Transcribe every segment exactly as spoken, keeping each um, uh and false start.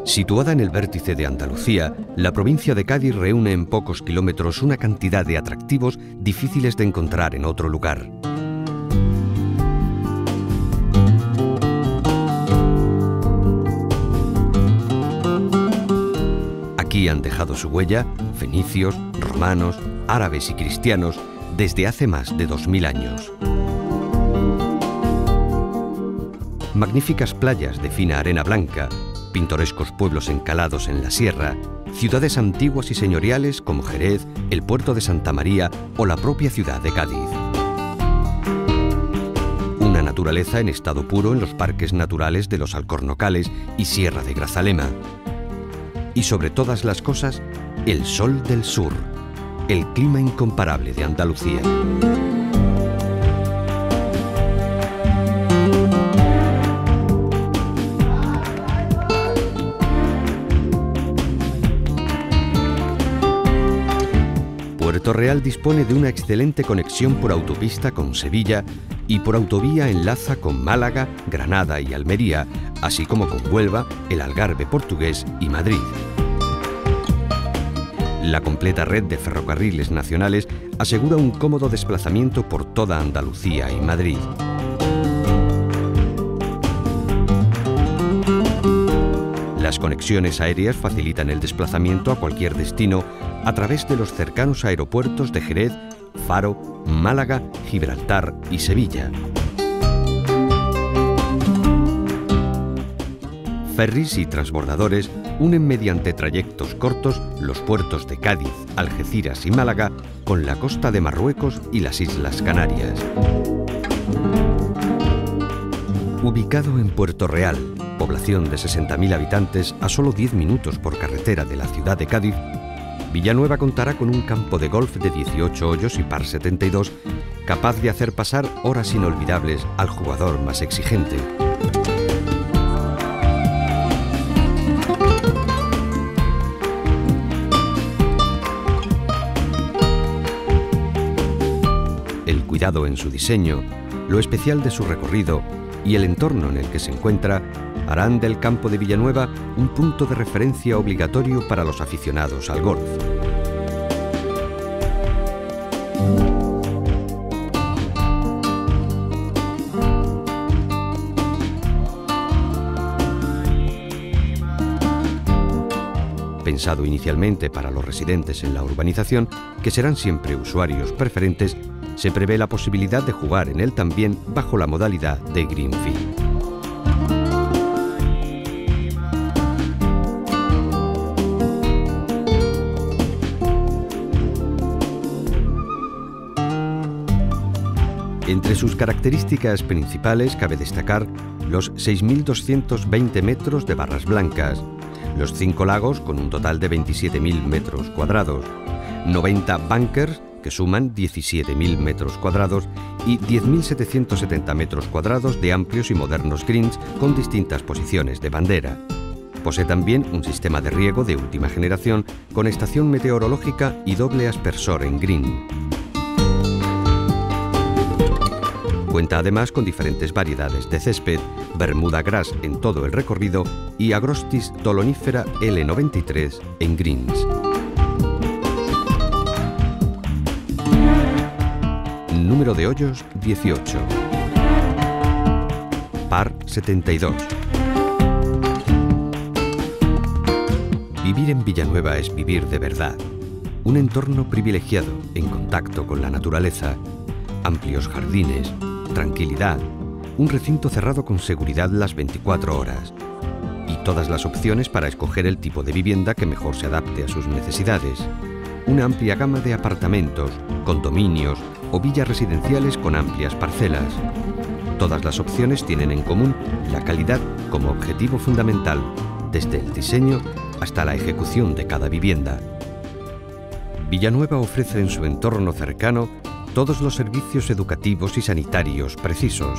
Situada en el vértice de Andalucía, la provincia de Cádiz reúne en pocos kilómetros una cantidad de atractivos difíciles de encontrar en otro lugar. Aquí han dejado su huella fenicios, romanos, árabes y cristianos desde hace más de dos mil años. Magníficas playas de fina arena blanca, pintorescos pueblos encalados en la sierra, ciudades antiguas y señoriales como Jerez, el puerto de Santa María o la propia ciudad de Cádiz. Una naturaleza en estado puro en los parques naturales de los Alcornocales y Sierra de Grazalema. Y sobre todas las cosas, el sol del sur, el clima incomparable de Andalucía. Puerto Real dispone de una excelente conexión por autopista con Sevilla y por autovía enlaza con Málaga, Granada y Almería, así como con Huelva, el Algarve portugués y Madrid. La completa red de ferrocarriles nacionales asegura un cómodo desplazamiento por toda Andalucía y Madrid. Las conexiones aéreas facilitan el desplazamiento a cualquier destino a través de los cercanos aeropuertos de Jerez, Faro, Málaga, Gibraltar y Sevilla. Ferries y transbordadores unen mediante trayectos cortos los puertos de Cádiz, Algeciras y Málaga con la costa de Marruecos y las Islas Canarias. Ubicado en Puerto Real, población de sesenta mil habitantes a solo diez minutos por carretera de la ciudad de Cádiz, Villanueva contará con un campo de golf de dieciocho hoyos y par setenta y dos, capaz de hacer pasar horas inolvidables al jugador más exigente. El cuidado en su diseño, lo especial de su recorrido y el entorno en el que se encuentra harán del campo de Villanueva un punto de referencia obligatorio para los aficionados al golf. Pensado inicialmente para los residentes en la urbanización, que serán siempre usuarios preferentes, se prevé la posibilidad de jugar en él también bajo la modalidad de Greenfield. Entre sus características principales cabe destacar los seis mil doscientos veinte metros de barras blancas, los cinco lagos con un total de veintisiete mil metros cuadrados, noventa bunkers que suman diecisiete mil metros cuadrados y diez mil setecientos setenta metros cuadrados de amplios y modernos greens con distintas posiciones de bandera. Posee también un sistema de riego de última generación con estación meteorológica y doble aspersor en green. Cuenta además con diferentes variedades de césped, Bermuda Grass en todo el recorrido y Agrostis Tolonífera L noventa y tres en greens. Número de hoyos dieciocho. Par setenta y dos. Vivir en Villanueva es vivir de verdad. Un entorno privilegiado en contacto con la naturaleza, amplios jardines, tranquilidad, un recinto cerrado con seguridad las veinticuatro horas y todas las opciones para escoger el tipo de vivienda que mejor se adapte a sus necesidades. Una amplia gama de apartamentos, condominios o villas residenciales con amplias parcelas. Todas las opciones tienen en común la calidad como objetivo fundamental, desde el diseño hasta la ejecución de cada vivienda. Villanueva ofrece en su entorno cercano todos los servicios educativos y sanitarios precisos.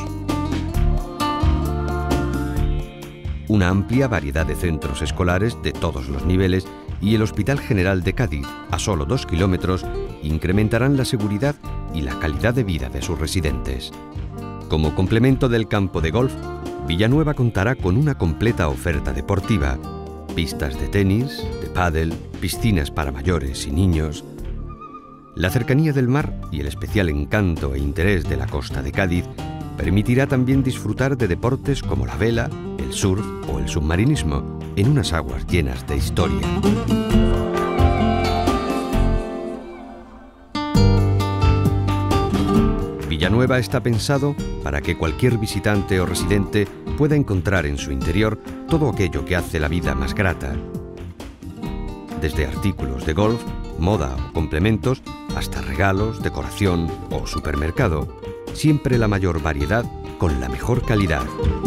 Una amplia variedad de centros escolares de todos los niveles y el Hospital General de Cádiz, a solo dos kilómetros, incrementarán la seguridad y la calidad de vida de sus residentes. Como complemento del campo de golf, Villanueva contará con una completa oferta deportiva. pistas de tenis, de pádel, piscinas para mayores y niños. La cercanía del mar y el especial encanto e interés de la costa de Cádiz permitirá también disfrutar de deportes como la vela, el surf o el submarinismo en unas aguas llenas de historia. Villanueva está pensado para que cualquier visitante o residente pueda encontrar en su interior todo aquello que hace la vida más grata. Desde artículos de golf, moda o complementos, hasta regalos, decoración o supermercado. Siempre la mayor variedad con la mejor calidad.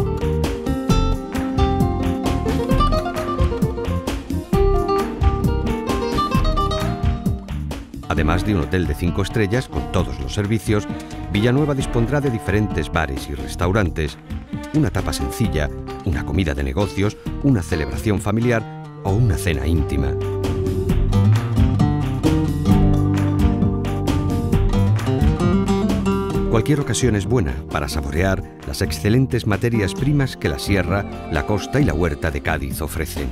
Además de un hotel de cinco estrellas con todos los servicios, Villanueva dispondrá de diferentes bares y restaurantes, una tapa sencilla, una comida de negocios, una celebración familiar o una cena íntima. Cualquier ocasión es buena para saborear las excelentes materias primas que la sierra, la costa y la huerta de Cádiz ofrecen.